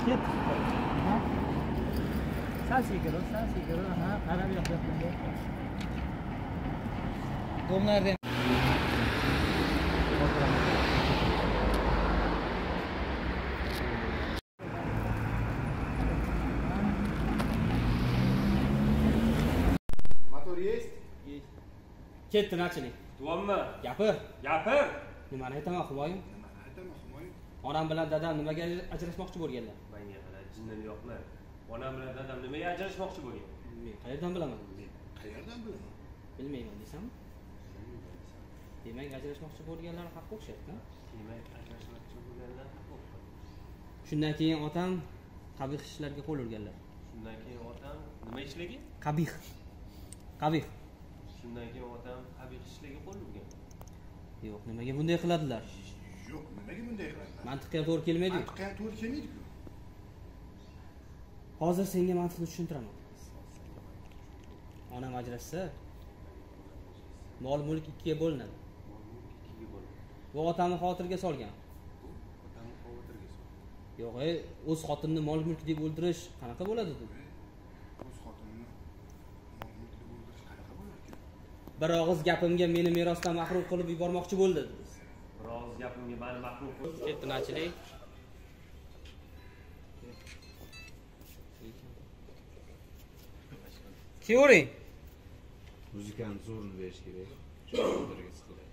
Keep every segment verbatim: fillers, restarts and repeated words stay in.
Ket. Ha. Sal sigir, sal sigir. Ha, qarab yo'q-yo'q. Do'mlardan Motor есть? Есть. Ketdi nachalik. Duammi? Gapir. Gapir. Nimani aytaman, Humoyun? Nimani aytaman, Humoyun? Onam bilan dadam nimaga ajrashmoqchi bo'lganlar? Menga qara, jinnini yo'qmi? Onam bilan dadam nimaga ajrashmoqchi bo'lgan? Men qayerdan bilaman? Qayerdan bilaman? Bilmayman desam. Demak, ajrashmoqchi bo'lganlar haqqa o'xshaydi-ku. Demak, ajrashmoqchi bo'lganlar haqqa. Shundan keyin otam qabih ishlarga qo'l urganlar. Shundan keyin otam nima ishlagan? Qabih. Qabih. Shundan keyin otam qabih ishlarga qo'l urgan. Yo'q, nimaga bunday qiladilar? Yo'q, nimaga bunday qiladilar? Mantiqqa to'g'ri kelmaydi. Mantiqqa to'g'ri kelmaydi-ku. Hozir senga mantiqni tushuntiraman. Onam ajrashsa, mol mulk ikkiga bo'linadi. Ikkiga bo'ldi. Bu otamni xotiriga solgan. Otamni xavotirga soldi. Yo'q, ey, o'z xotinini mol mulk deb o'ldirish qanaqa bo'ladi bu? O'z xotinini mol mulk deb o'ldirish qanaqa bo'lar ekan? Bir og'iz gapimga meni merosdan mahrum qilib yubormoqchi bo'ldi. Biroz gapimga meni mahrum qilib. Ketdi nachalik. Kiyori. Muzikani zo'rini berish kerak. Shunga siqiladi.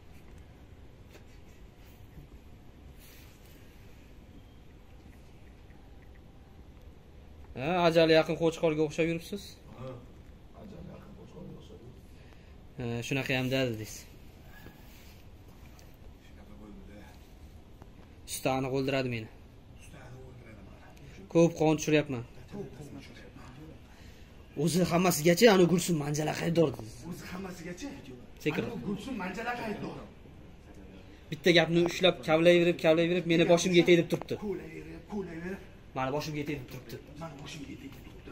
Ha, ajali yaqin qo'chqorga o'xshab yuribsiz. Ha, ajali yaqin qo'chqorga o'xshab. Ha, shunaqa ham deysiz. Shunaqa bo'ldi-da. Ustani o'ldiradi meni. Ustani o'ldiradi mana. Ko'p qon tushiryapman. O'zi hammasigacha ana Gulsum manjala qaydor dedi. O'zi hammasigacha. Sekir. Ana Gulsum manjala qaydor. Bitta gapni ushlab kavlayverib, kavlayverib meni boshimga tegib turibdi. Ko'layverib, ko'layverib, Mani boshimga tegib turibdi. men boshimga tegib turibdi.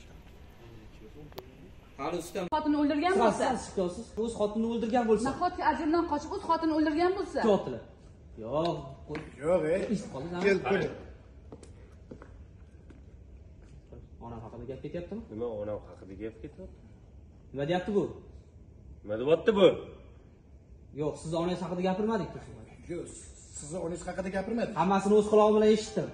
Hali ustam. Xotinni o'ldirgan bo'lsa, Siz o'z xotinini o'ldirgan bo'lsa. nahotki ajrimdan qochib o'z xotinini o'ldirgan bo'lsa, Javob Yo'q, Yo'q, ey. Kel, kel. Onam haqida gap ketyaptimi? Nima onam haqida gap ketyapti? Nima deyapti bu? Nima deyapti bu? Yo'q, siz onangiz haqida gapirmadik. Yo'q, sizni onangiz haqida gapirmadik. Hammasini o'z quloqim bilan eshitdim.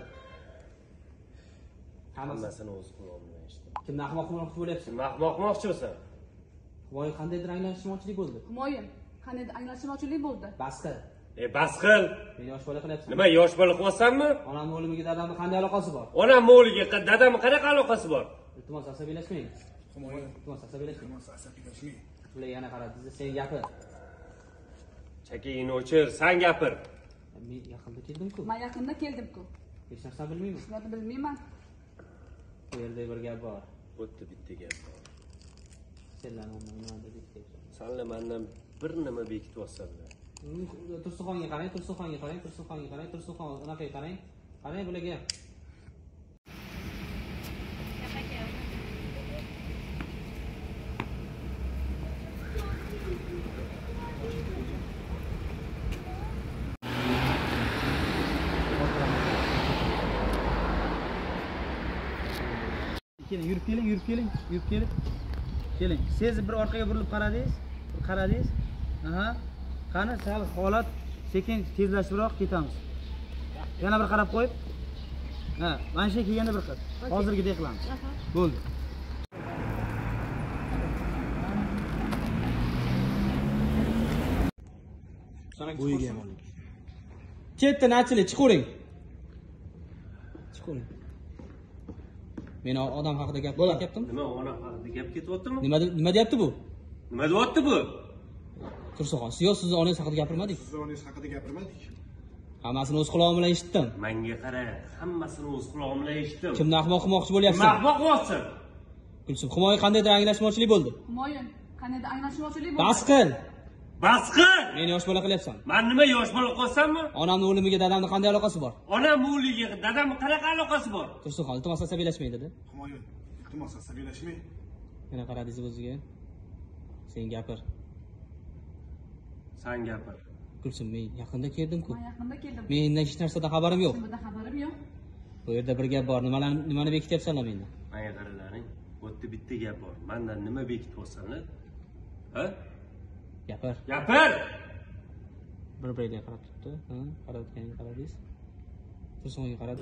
Hammasini o'z quloqim bilan eshitdim. Kimni ahmoq-ahmoq bo'lyapsiz? Kim ahmoqmoqchisan? Voy, qandaydir anglashilmovchilik bo'ldi. Humoyun, qanday anglashilmovchilik bo'ldi? Bas qil. E, bas qil. Meni yosh bola qilyapsan. Nima yosh bola qilyapsanmi? Onamni o'limiga dadamning qanday aloqasi bor? Onam o'liga dadamning qanaqa aloqasi bor? Iltimos asabiylashmang. Humoyun, Iltimos asabiylashmang. iltimos asabiylashmang. Bular yana qaradingiz, sen gapir. Chakingni o'chir, sen gapir. Men yaqinda keldim-ku. Men yaqinda keldim-ku. Hech narsa bilmayman. Shuni bilmayman. Bu yerda bir gap bor. O'tdi bitta gap. Senlar nima dedik? Senlar mendan bir nima bekityapsanlar. Tursunxonga qarang, Tursunxonga qarang, Tursunxonga qarang, Tursunxon unaqa qarang. Qarang bularga. Keling, yurib keling, yurib keling, yurib keling. Keling. Siz bir orqaga burilib qaradingiz, bir qaradingiz. Aha. Qani, sal holat sekin tezlashibroq ketamiz. Yana bir qarab qo'yib. Ha, mana shu kelganda bir qil. Hozirgidek qilamiz. Bo'ldi. Bo'yiga ham oling. Chetdan achili, chiqoring. Chiqoring. Men odam haqida gap ketyaptimi? Nima onam haqida gap ketyaptimi? Nima nima deyapti bu? Nima deyapti bu? Tursunxon, siz yo'q, siz onangiz haqida gapirmadik. Siz onangiz haqida gapirmadik. Hammasini o'z quloqim bilan eshitdim. Menga qara, hammasini o'z quloqim bilan eshitdim. Kimni ahmoq qilmoqchi bo'lyapsan? Kim ahmoq bo'lyapsan? Gulsum, Humoyun qandaydir anglashmovchilik bo'ldi. Humoyun, qanday anglashilmovchilik bo'ldi? Bas qil. Bas qil. Meni yosh bola qilyapsan. Men nima yosh bola qilsanmi? Onamning o'limiga dadamning qanday aloqasi bor? Onam o'liga dadamning qanaqa aloqasi bor? Tursunxon, iltimos asabiylashmang dedi. Humoyun, iltimos asabiylashmang. Yana qaradingiz o'ziga. Sen gapir. Sen gapir. Gulsum, men yaqinda keldim-ku. Men yaqinda keldim. Mendan hech narsadan xabarim yo'q. Shundan xabarim yo'q. Bu yerda bir gap bor. Nimalarni nimani bekityapsanlar mendan? Menga qaralaring. Bu yerda bitta gap bor. Mendan nima bekityapsanlar? Ha? Gapir. Gapir! Bir-biriga qarab turibdi. Ha, qarayotganingizni qaradingiz. Tursunga qaradi.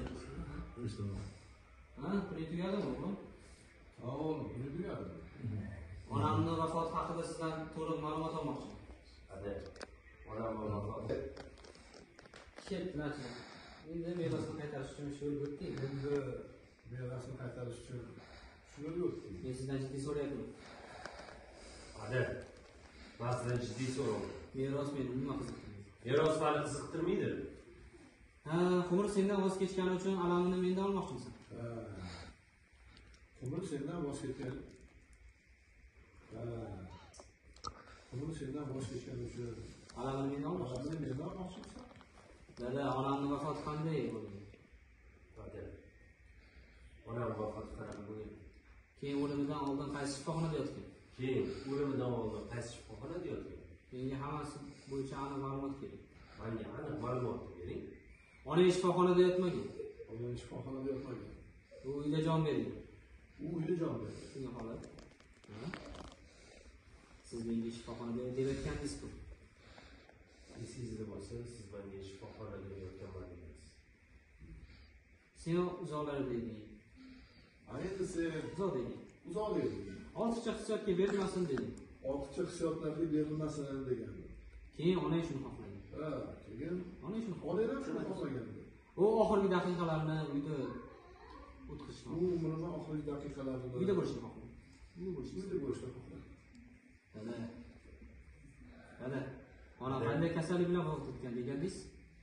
Ha, puli tugadimi o'g'lim? Oğlum, ne diyor? Onamni vafoti haqida sizdan to'liq ma'lumot olmoqchiman. Hadi. Onam vafot. Ket, nachi. Endi merosni qaytarish uchun shu yo'l o'tding. Endi merosni qaytarish uchun shu yo'l o'tding. Men sizdan jiddiy so'rayapman. Hadi. Men sizdan jiddiy so'rayman. Meros meni nima qiziqtirdi? Meros meni qiziqtirmaydi. Ha, Xumur sendan voz kechgani uchun alamini mendan olmoqchimisan? Ha. Umr sendan voz kechgan. Ha. Umr sendan voz kechgan uchun Alamini mendan olmoqchimisan? alamni mendan olmoqchimisan? Dada, onamni vafoti qanday bo'ldi? Hadi. Onam vafot qilgan bo'lgan. Keyin o'limidan oldin qaysi shifoxonada yotgan? Keyin o'limidan oldin qaysi shifoxonada yotgan? Menga hammasi bo'yicha aniq ma'lumot kerak. Menga aniq ma'lumot bering. Onang shifoxonada yotmagan. Onam shifoxonada yotmagan. U uyda jon bergan. U uyda jon berdi. Shunga holat. Ha? Siz menga shifoxonada deb aytgandingiz-ku. Esingizda bo'lsa, siz menga shifoxonada yotganman dedingiz. Sen uzoqlarda deding. Ha endi sen Uzoq deding. uzoq deding. Ortiqcha hissiyotga bermasin deding. Ortiqcha hissiyotlarga berilmasin degan. Keyin onang shuni xohlagan. Ha, keyin Onang shuni onam xohlagan. shuni xohlagan. U oxirgi daqiqalarni uyda o'tkazishni. U umrini oxirgi daqiqalarini Uyda bo'lishni xohlagan. Uyda bo'lishni. uyda bo'lishni xohlagan. Dada. Dada. Ona qanday kasallik bilan vafot etgan degandingiz?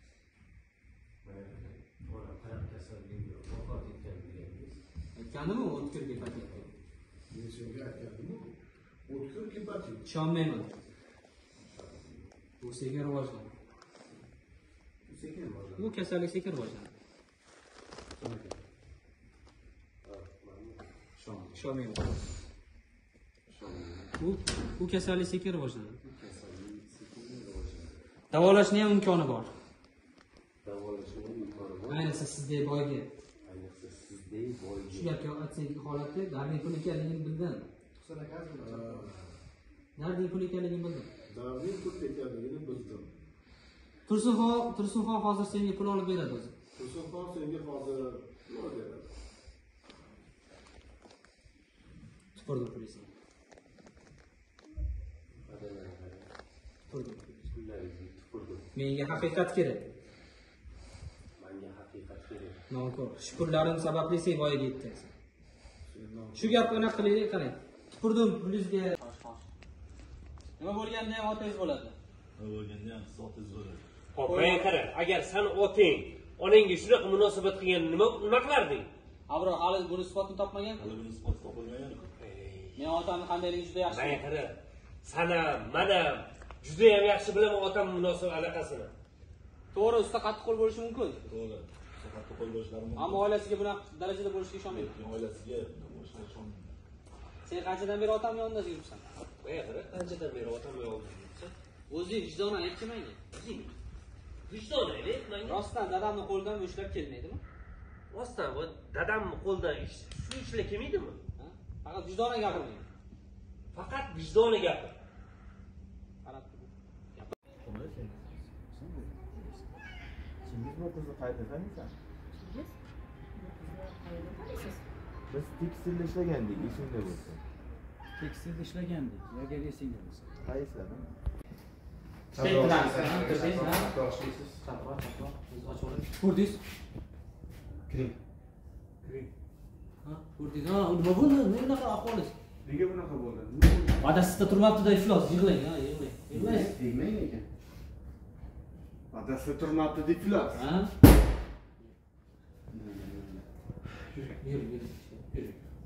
Onam qanaqa kasallik bilan vafot etgan dedingiz? Aytgandimi o'tkir gepatit deb? Men senga aytgandim-ku. O'tkir gepatit. Ishonmayman. Bu sekin rivojlanadi. Sekin rivojlanadi. Bu kasallik sekin rivojlanadi. Ishonmayman. Bu bu kasallik sekin rivojlanadi. Davolashning ham imkoni bor. Davolashning imkoni bor. Ayniqsa sizdek boyga. Ayniqsa sizdek boyga. Shu gapga aytsangiz holatda darning pul ekanligini bildim. Husan akasi. Darning pul ekanligini bildim. Darning pul ekanligini bildim. Tursunxon, Tursunxon hozir senga pul olib beradi o'zi. Tursunxon senga hozir nima beradi? Tupurdim pulingizni. Tupurdim. Pullaringizni tupurdim. Menga haqiqat kerak. Menga haqiqat kerak. Nonkor. Shu pullarim sababli sen voyaga yetdingiz. Shu gapni anaqa qilaylik, qarang. Tupurdim pulingizga. Nima bo'lganda ham otangiz bo'ladi. Nima bo'lganda ham sotingiz bo'ladi. Xo'p, men qara, agar sen oting, onangga shunaqa munosabat qilgan nima nima qilarding? Avro hali buni isbotini topmagan. Hali buni isbot topilmagan. Men otamni qandayligi juda yaxshi. Men qara, sana, mana juda ham yaxshi bilaman otam munosabat alaqasini. To'g'ri, usta qattiq qo'l bo'lishi mumkin. To'g'ri. Faqat qo'l bo'lishlari mumkin. Ammo oilasiga bunaqa darajada bo'lishiga ishonmayman. Lekin oilasiga bo'lishlari ishonmayman. Sen qanchadan beri otam yonida yuribsan? Men qara, qanchadan beri otam yolg'iz yuribsan? O'zing vijdonan aytchi menga. O'zing vijdon ayt menga. Rostdan dadamni qo'lidan ushlab kelmaydimi? Rostdan bu dadamni qo'ldan ish, shu ishlar kelmaydimi? Ha? Faqat vijdonan gapirmang. Faqat vijdoni gapir. Qarab tur. Chingiz bu qizni qayerda taniysan? Biz tekstilda ishlagandik, esingda bo'lsa. Tekstilda ishlagandik, agar esingda bo'lsa. Qaysidan? Ko'rdingiz? Kiring. Ha, ko'rdingiz? Ha, nima bo'ldi? Nima bunaqa ahvolingiz? Nega bunaqa bo'ldi? Adasida turmabdi-da iflos, yig'lang, ha, yig'lang. Yig'lang. Tegmang ekan. Adasi turmabdi deb iflos. Ha? Yur, yur, yur.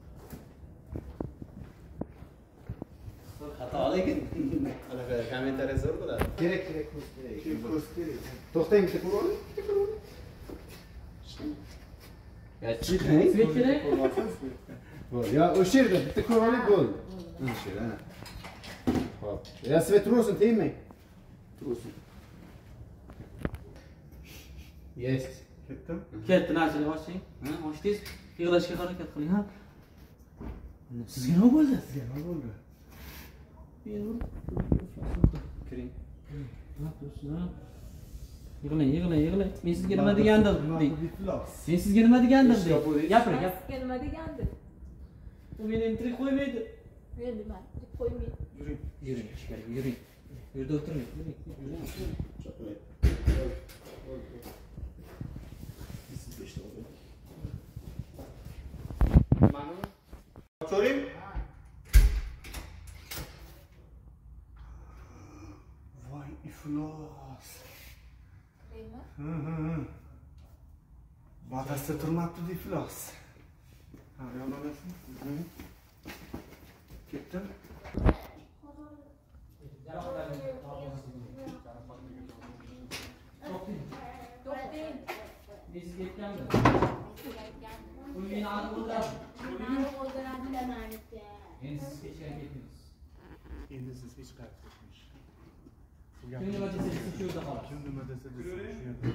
Xato lekin anaqa kommentariy zo'r bo'ladi. Kerak, kerak, ko'z kerak. Ko'z kerak. To'xtang, bitta ko'rib oling. Ya chiqing. Svet kerak? Bo'ldi. Ya o'sha yerda bitta ko'rib oling bo'ldi. O'sha yerda. Xo'p. Ya svet tursin, tegmang. Tursin. Есть. Ketdim. Ketdi, narsaga oching. Ha, ochdingiz. Yig'lashga harakat qiling, ha. Sizga nima bo'ldi? Sizga nima bo'ldi? Kiring. Ha, tursin. Yig'lang, yig'lang, yig'lang. Men sizga nima degandim? Men sizga nima degandim? Gapiring, gap. Sizga nima degandim? U meni tirik qo'ymaydi. Men nima tirik qo'ymaydi. Yuring. Yuring, ichkariga yuring. Bu yerda o'tirmang. Yuring, yuring. So'ring. Voy iflos. Nima? Hı hı hı. Badasida turmabdi iflos. Ha, yo'laversin. Ketdim. To'xtang. Men sizga aytgandim. U meni aniq o'ldiradi. Mani o'ldiradilar maniki. Endi siz hech qayerga ketmaysiz. Endi siz hech qayerga ketmaysiz. Kim nima desa siz shu yerda qolasiz. Kim nima desa desa shu yerda.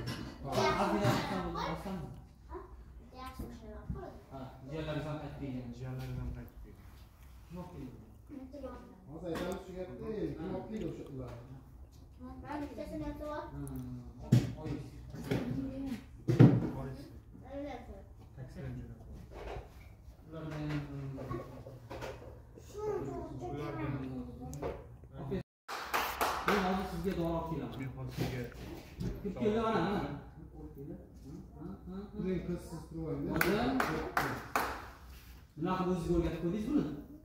Ha, jiyanlaringiz ham qaytib kelgan. Jiyanlarim ham qaytib keldi. Yo'q deydi. Hozir aytamiz shu gapni, kimotlik o'sha ular. Oy. Taksidan jo'nab. Ularni men hozir sizga dori olib kelaman. Men hozir sizga Kib keldi ana, ana. Uning qissiz turganda. Nima qilib o'zingizga o'rgatib qo'ydingiz buni?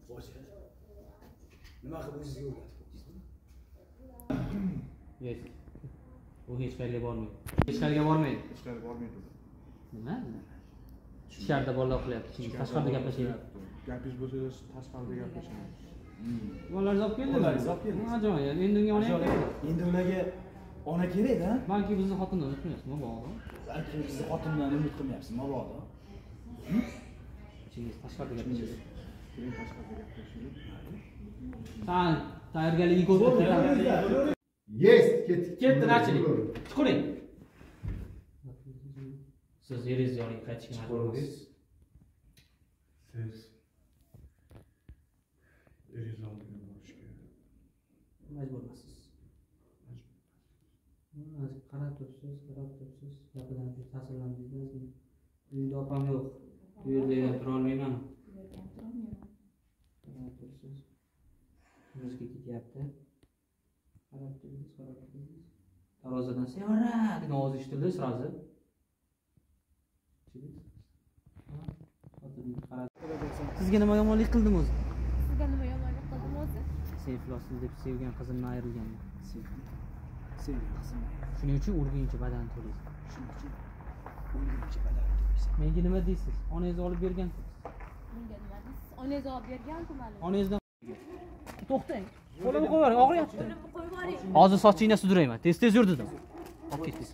Nima qilib o'zingizga o'rgatib qo'ydingiz? Yo'q. U hech qayerga bormaydi. Hech qayerga bormaydi. hech qayerga bormaydi. Nima? Ichkarida bolalar qilyapti. Siz tashqarida gaplashyapti. Gapingiz bo'lsa tashqarida gaplashamiz. Bolalar olib keldilar. Olib keldi. Ajoyib. Endi unga ona kerak. Endi ularga ona kerak-da. Balki bizni xotindan unutmayapsiz, mabodo. Balki bizni xotindan umid qilmayapsiz, mabodo. Chingiz tashqarida gaplashasiz. Keling tashqarida gaplashamiz. Sen tayyorgarligini ko'rsatdi. Yes, ketdik. Ketdi, nachilik. Chiqing. Siz yeringizni yoring, qaytishga majbursiz. Siz eringiz oldiga borishga Majburmisiz. Qarab turibsiz, qarab turibsiz. Gapidan ta'sirlandingiz. Uyda opam yo'q. Bu yerda ham tura olmayman. Qarab turibsiz. O'zga ketyapti. Qarab turibsiz, qarab turibsiz. Darvozadan "Sevara" degan ovoz eshitildi sirazi. Sizga nima yomonlik qildim o'zi? Sizga nima yomonlik qildim o'zi? Sen iflosli deb sevgan qizimdan ayrilganman. Sevgan qizim. Shuning uchun urguncha badan to'laysiz. Shuning uchun o'lguncha badal to'laysiz. Menga nima deysiz? Onangiz olib bergansiz. Menga nima deysiz? Onangiz olib bergan-ku mani. Onangizdan to'xtang. Qo'limni qo'yib yuboring, og'riyapti. Qo'limni qo'yib yuboring. Hozir sochingni sudrayman. Tez-tez yur dedim. Olib ketdingiz.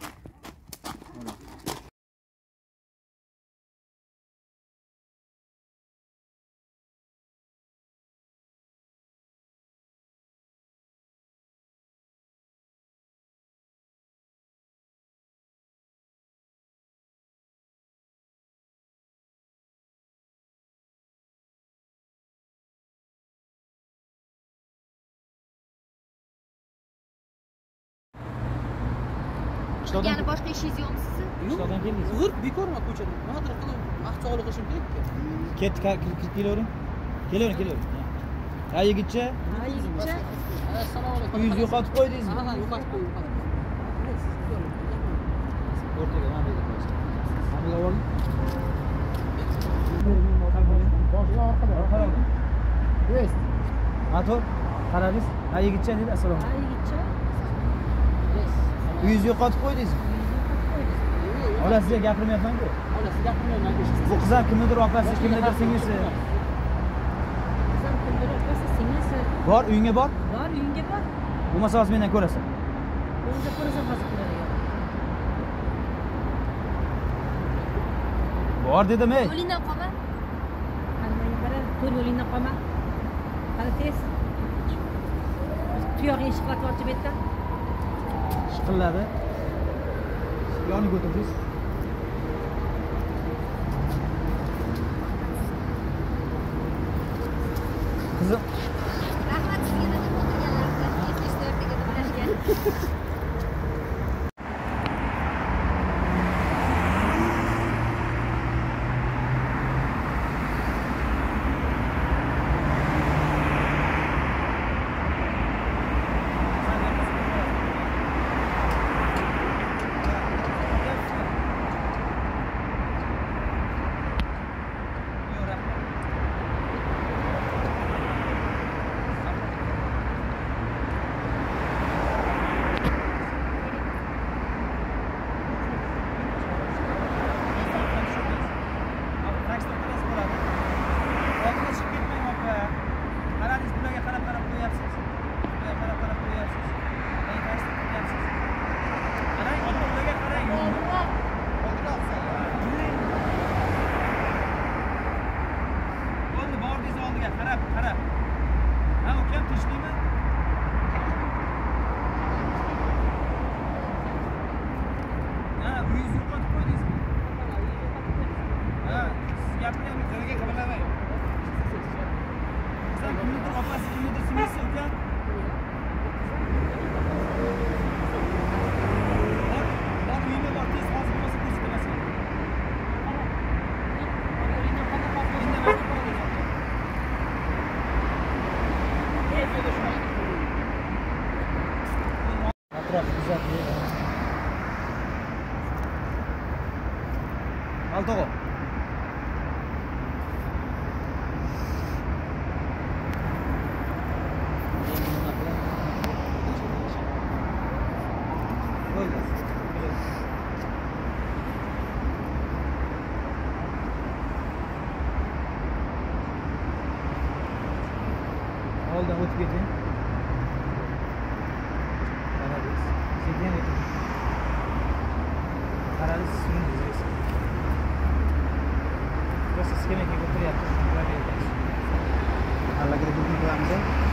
Yana boshqa ishingiz yo'qmi sizni? Qishloqdan keldingiz. G'urb bekorma ko'chada. Nimadir qilib maqsovli qilishim kerak. Ket, kirib kelavering. Kelavering, kelavering. Ha, yigitcha. Ha, yigitcha. Assalomu alaykum. Uyingizni yo'qotib qo'ydingizmi? Ha, ha, yo'qotib qo'ydim. O'rtaga mana bu yerga qo'yasiz. Mana bu oling. Boshqa orqada. Orqada. Yes. Motor. Qaradingiz? Ha, yigitcha dedi. Assalomu Ha, alaykum. yigitcha. Uyingizni yo'qotib qo'ydingizmi? Ola sizga gapirmayapman-ku. Ola siz gapirmayman. Bu qiz ham kimnidir opasi, kimnidir singlisi. Qizim kimdir opasi, singlisi. Bor, uyingga bor. Bor, uyingga bor. Bo'lmasa hozir mendan ko'rasan. O'zida ko'rasan hozir ko'radi. Bor dedim, ey. Yo'lingdan qolma. Qani men qarab, to'rt yo'lingdan qolma. Qani tez. Tuyog'ini ishqatib o'tib bu yerda. Shiqilladi. Yoniga o'tirdingiz. yo'liga qarab, qarab. Ha, ukam tinchlikmi? Ha, uyingizni yo'qotib qo'ydingizmi? Ha, siz gapiryapsiz, joyiga qimirlamang. Sen kimnidir opasi, kimnidir singlisi ukam? Bor, bor uyimga bor, tez hozir bo'lmasa ko'rsataman. Atrof kuzatib. Alto'g'o. Oldin o'tib keting. Qarabsiz. Sekin o'ting. Qarabsiz, siz Просто skenaga o'tiryapti. Allaqayga bukib qo'yamiz.